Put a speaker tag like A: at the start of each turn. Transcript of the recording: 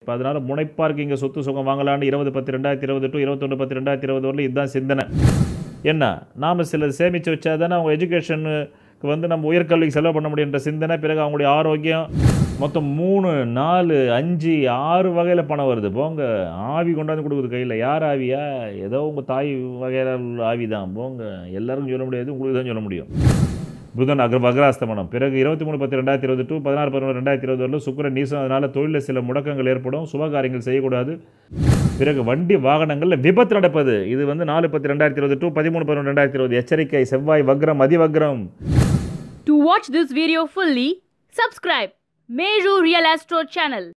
A: இப்போ அதனால் முனைப்பார்க்கு இங்கே சொத்து சுகம் வாங்கலான்னு 20/10/2020 டு 21/10/2020 வரல இதுதான் சிந்தனை. என்ன நாம் சில சேமித்து வச்சா தானே அவங்க எஜுகேஷனுக்கு வந்து நம்ம உயர்கல்விக்கு செலவு பண்ண முடியுன்ற சிந்தனை. பிறகு அவங்களுடைய ஆரோக்கியம் மொத்தம் 3, 4, 5, 6 வகையில் பணம் வருது. போங்க, ஆவி கொண்டாந்து கொடுக்குது கையில். யார் ஆவியா? ஏதோ உங்கள் தாய் வகையில் ஆவி தான். போங்க, எல்லாருக்கும் சொல்ல முடியாது, உங்களுக்கு தான் சொல்ல முடியும். புதன் வக்ராஸ்தமனம். பிறகு 23/10/2020 டு 16/11/2020 வரலும் சுக்கிரன் நீசம். அதனால் தொழிலில் சில முடக்கங்கள் ஏற்படும். சுபகாரியங்கள் செய்யக்கூடாது. பிறகு வண்டி வாகனங்களில் விபத்து நடப்பது. இது வந்து 4/10/2020 டு 13/11/2020 எச்சரிக்கை. செவ்வாய் வக்ரம் அதிவக்ரம்.
B: To watch this video fully, subscribe Mehro Real Astro channel.